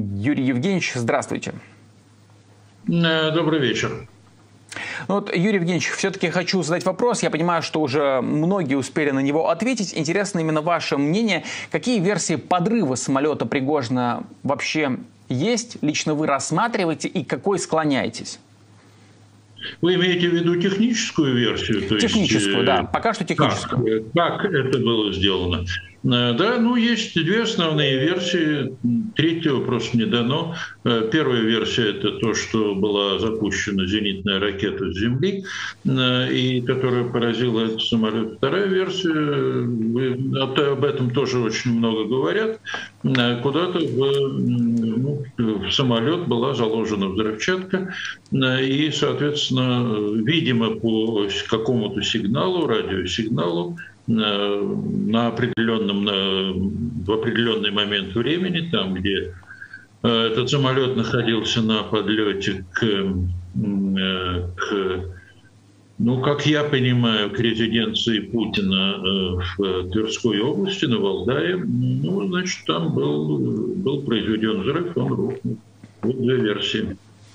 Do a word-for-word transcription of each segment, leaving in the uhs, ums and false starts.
Юрий Евгеньевич, здравствуйте. Добрый вечер. Ну вот, Юрий Евгеньевич, все-таки хочу задать вопрос. Я понимаю, что уже многие успели на него ответить. Интересно именно ваше мнение. Какие версии подрыва самолета Пригожина вообще есть? Лично вы рассматриваете и к какой склоняетесь? Вы имеете в виду техническую версию? То техническую, есть, да. Пока что техническую. Как, как это было сделано? Да, ну есть две основные версии. Третьего просто не дано. Первая версия — это то, что была запущена зенитная ракета с Земли, и которая поразила этот самолет. Вторая версия, об этом тоже очень много говорят, куда-то в, ну, в самолет была заложена взрывчатка, и, соответственно, видимо, по какому-то сигналу, радиосигналу, на определенном, на, в определенный момент времени, там, где э, этот самолет находился на подлете к, э, к, ну, как я понимаю, к резиденции Путина э, в Тверской области, на Валдае, ну, значит, там был, был произведен взрыв, он рухнул. Вот две версии.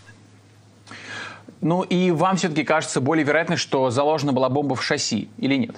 Ну и вам все-таки кажется более вероятно, что заложена была бомба в шасси или нет?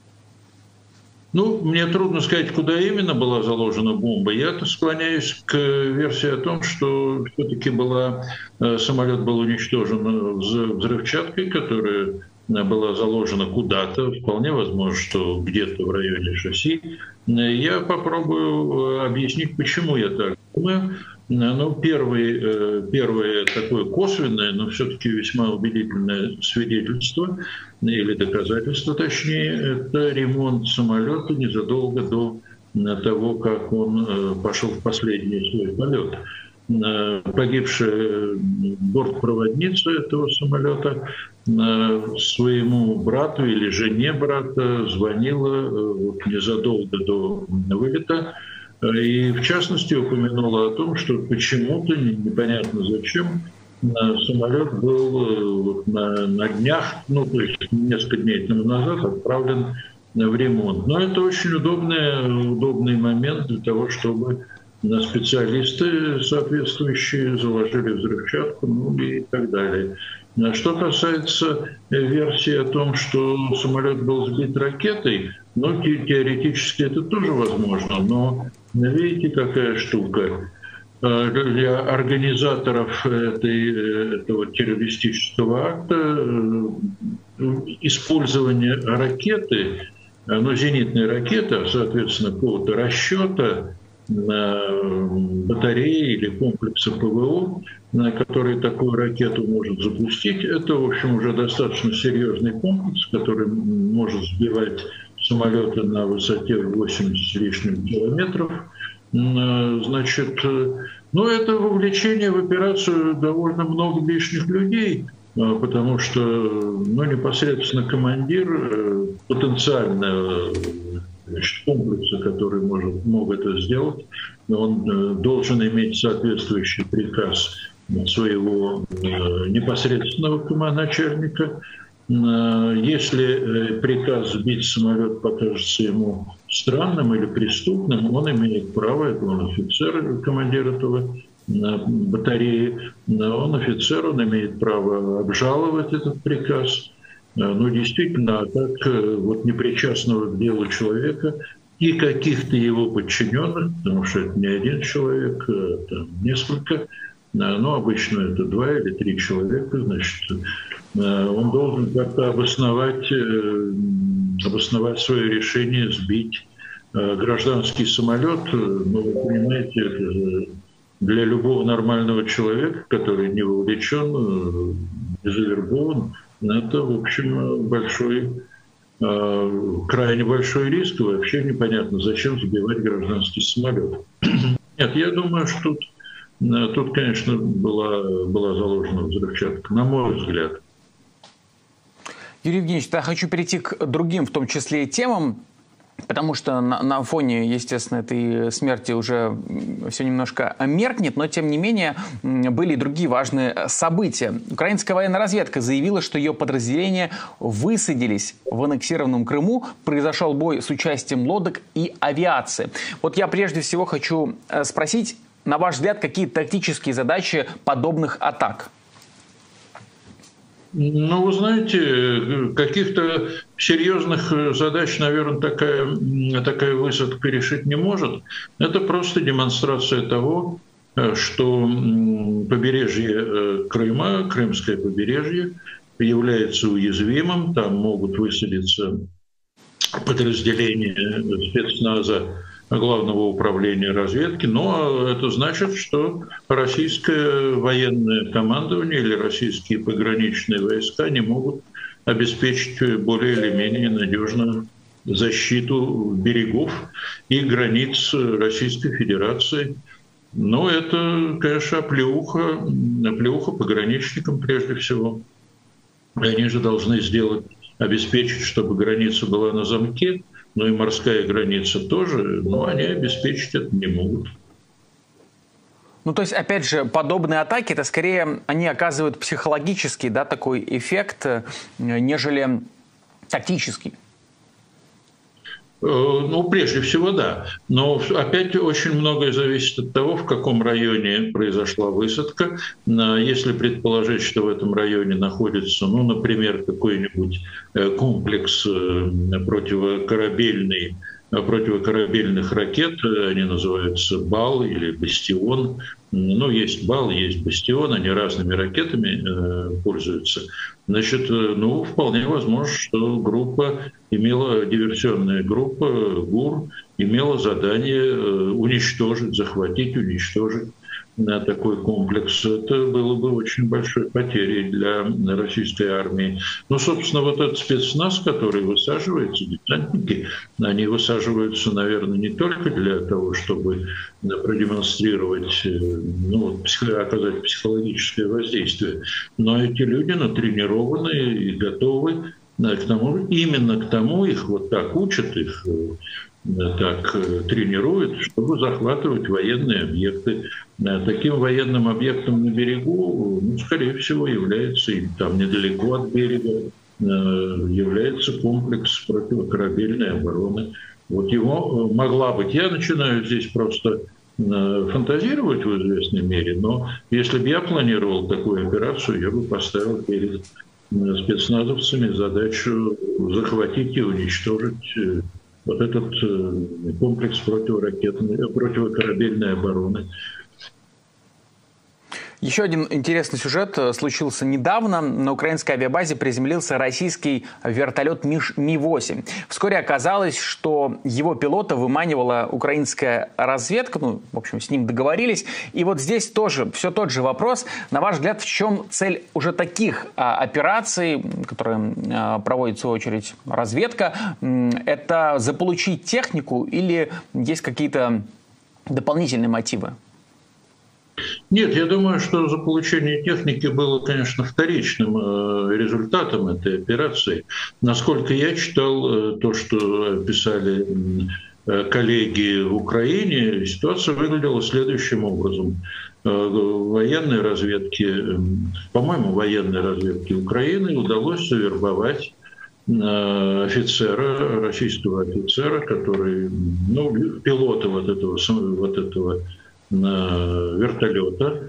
Ну, мне трудно сказать, куда именно была заложена бомба. Я-то склоняюсь к версии о том, что все-таки была, самолет был уничтожен взрывчаткой, которая была заложена куда-то. Вполне возможно, что где-то в районе шасси. Я попробую объяснить, почему я так думаю. Ну, первый, первое такое косвенное, но все-таки весьма убедительное свидетельство или доказательство, точнее, это ремонт самолета незадолго до того, как он пошел в последний свой полет. Погибшая бортпроводница этого самолета своему брату или жене брата звонила вот незадолго до вылета, и, в частности, упомянула о том, что почему-то, непонятно зачем, самолет был вот на, на днях, ну, то есть несколько дней тому назад отправлен в ремонт. Но это очень удобный, удобный момент для того, чтобы специалисты соответствующие заложили взрывчатку, ну и так далее. Что касается версии о том, что самолет был сбит ракетой, ну, теоретически это тоже возможно, но видите, какая штука. Для организаторов этой, этого террористического акта использование ракеты, ну, зенитной ракеты, соответственно, какого-то расчета батареи или комплекса ПВО, который такую ракету может запустить, это, в общем, уже достаточно серьезный комплекс, который может сбивать самолеты на высоте восемьдесят с лишним километров. Значит, ну, это вовлечение в операцию довольно много лишних людей, потому что, ну, непосредственно командир потенциально, значит, комплекса, который может, мог это сделать, он должен иметь соответствующий приказ своего непосредственного начальника. Если приказ сбить самолет покажется ему странным или преступным, он имеет право, это он офицер, командир этого батареи, он офицер, он имеет право обжаловать этот приказ. Ну, действительно, так вот непричастного к делу человека и каких-то его подчиненных, потому что это не один человек, это несколько, но обычно это два или три человека, значит, он должен как-то обосновать, обосновать свое решение сбить гражданский самолет. Ну, вы понимаете, это для любого нормального человека, который не вовлечен, не завербован, это, в общем, большой, крайне большой риск. И вообще непонятно, зачем сбивать гражданский самолет. Нет, я думаю, что тут, тут конечно, была, была заложена взрывчатка, на мой взгляд. Юрий Евгеньевич, я хочу перейти к другим, в том числе и темам, потому что на, на фоне, естественно, этой смерти уже все немножко меркнет, но, тем не менее, были и другие важные события. Украинская военная разведка заявила, что ее подразделения высадились в аннексированном Крыму, произошел бой с участием лодок и авиации. Вот я прежде всего хочу спросить, на ваш взгляд, какие тактические задачи подобных атак? Ну, вы знаете, каких-то серьезных задач, наверное, такая, такая высадка решить не может. Это просто демонстрация того, что побережье Крыма, крымское побережье, является уязвимым. Там могут высадиться подразделения спецназа Главного управления разведки, но это значит, что российское военное командование или российские пограничные войска не могут обеспечить более или менее надежную защиту берегов и границ Российской Федерации. Но это, конечно, оплеуха, оплеуха пограничникам прежде всего. Они же должны сделать, обеспечить, чтобы граница была на замке, но и морская граница тоже, но они обеспечить это не могут. Ну, то есть, опять же, подобные атаки, это скорее, они оказывают психологический, да, такой эффект, нежели тактический. Ну, прежде всего, да. Но опять очень многое зависит от того, в каком районе произошла высадка. Если предположить, что в этом районе находится, ну, например, какой-нибудь комплекс противокорабельный, противокорабельных ракет, они называются «Бал» или «Бастион». Ну, есть «Бал», есть «Бастион», они разными ракетами э, пользуются. Значит, ну, вполне возможно, что группа имела, диверсионная группа ГУР имела задание уничтожить, захватить, уничтожить на такой комплекс. Это было бы очень большой потерей для российской армии. Ну, собственно, вот этот спецназ, который высаживается, десантники, они высаживаются, наверное, не только для того, чтобы продемонстрировать, ну, оказать психологическое воздействие, но эти люди натренированы и готовы к тому, именно к тому, их вот так учат, их так тренируют, чтобы захватывать военные объекты. Таким военным объектом на берегу, ну, скорее всего, является, и там недалеко от берега, является комплекс противокорабельной обороны. Вот его могла быть. Я начинаю здесь просто фантазировать в известной мере, но если бы я планировал такую операцию, я бы поставил перед спецназовцами задачу захватить и уничтожить вот этот комплекс противоракетной, противокорабельной обороны. Еще один интересный сюжет случился недавно. На украинской авиабазе приземлился российский вертолет Ми восемь. Вскоре оказалось, что его пилота выманивала украинская разведка. Ну, в общем, с ним договорились. И вот здесь тоже все тот же вопрос. На ваш взгляд, в чем цель уже таких а, операций, которые а, проводит, в свою очередь, разведка? Это заполучить технику или есть какие-то дополнительные мотивы? Нет, я думаю, что заполучение техники было, конечно, вторичным результатом этой операции. Насколько я читал то, что писали коллеги в Украине, ситуация выглядела следующим образом. Военной разведке, по-моему, военной разведке Украины удалось завербовать офицера, российского офицера, который, ну, пилота вот этого, вот этого вертолета.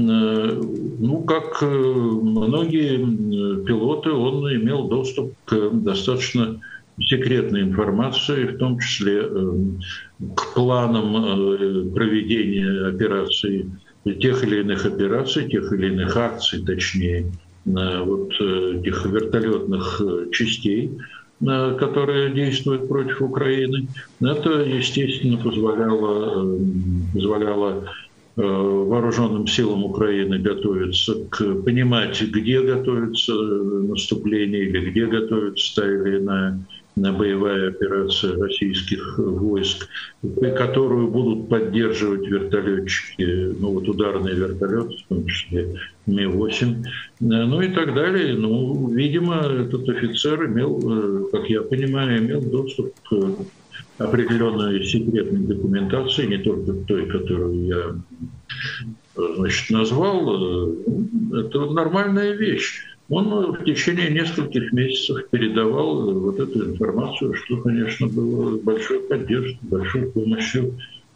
Ну, как многие пилоты, он имел доступ к достаточно секретной информации, в том числе к планам проведения операций, тех или иных операций, тех или иных акций, точнее, вот этих вертолетных частей, которые действуют против Украины. Это, естественно, позволяло, позволяло вооруженным силам Украины готовиться к понимать, где готовится наступление или где готовится та или иная боевая операция российских войск, которую будут поддерживать вертолетчики, ну вот ударные вертолеты, в том числе Ми восемь, ну и так далее. Ну, видимо, этот офицер имел, как я понимаю, имел доступ к определенной секретной документации, не только той, которую я, значит, назвал. Это нормальная вещь. Он в течение нескольких месяцев передавал вот эту информацию, что, конечно, было большой поддержкой, большой помощью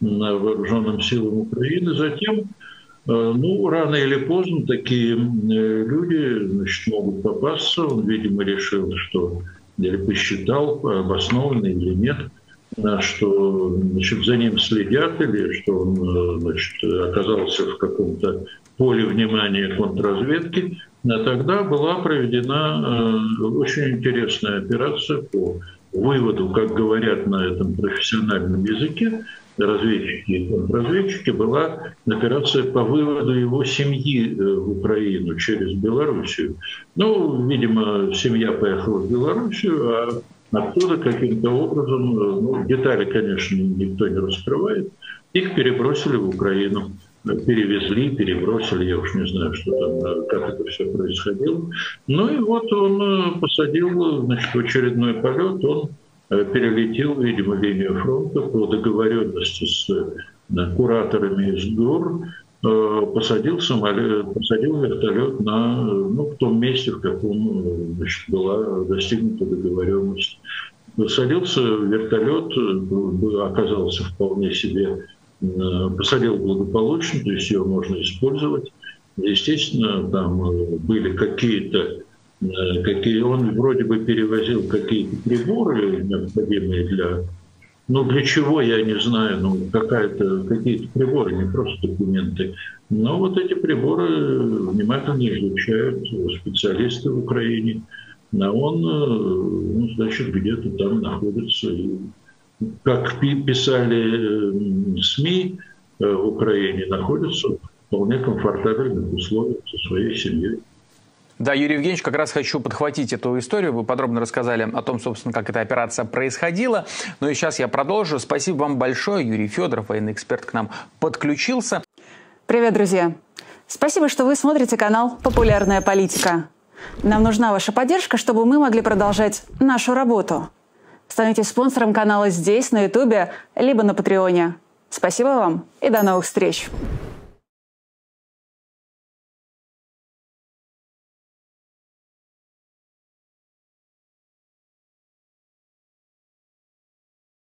вооруженным силам Украины. Затем, ну, рано или поздно такие люди, значит, могут попасться. Он, видимо, решил, что, или посчитал, обоснованно или нет, что, значит, за ним следят, или что он, значит, оказался в каком-то поле внимания контрразведки. А тогда была проведена очень интересная операция по выводу, как говорят на этом профессиональном языке, разведчики и контрразведчики, была операция по выводу его семьи в Украину через Белоруссию. Ну, видимо, семья поехала в Белоруссию, а оттуда каким-то образом, ну, детали, конечно, никто не раскрывает, их перебросили в Украину. Перевезли, перебросили, я уж не знаю, что там, как это все происходило. Ну и вот он посадил, значит, в очередной полет, он перелетел, видимо, линию фронта по договоренности с кураторами из ГУР, посадил самолет, посадил вертолет на, ну, в том месте, в каком, значит, была достигнута договоренность. Садился вертолет, оказался вполне себе, посадил благополучно, то есть его можно использовать. Естественно, там были какие-то, какие он вроде бы перевозил какие-то приборы, необходимые для, ну для чего, я не знаю, ну какая-то, какие-то приборы, не просто документы. Но вот эти приборы внимательно изучают специалисты в Украине. А он, ну, значит, где-то там находится. И, как писали СМИ в Украине, находится в вполне комфортабельных условиях со своей семьей. Да, Юрий Евгеньевич, как раз хочу подхватить эту историю. Вы подробно рассказали о том, собственно, как эта операция происходила. Ну и сейчас я продолжу. Спасибо вам большое. Юрий Федоров, военный эксперт, к нам подключился. Привет, друзья. Спасибо, что вы смотрите канал «Популярная политика». Нам нужна ваша поддержка, чтобы мы могли продолжать нашу работу. Становитесь спонсором канала здесь, на Ютубе, либо на Патреоне. Спасибо вам и до новых встреч!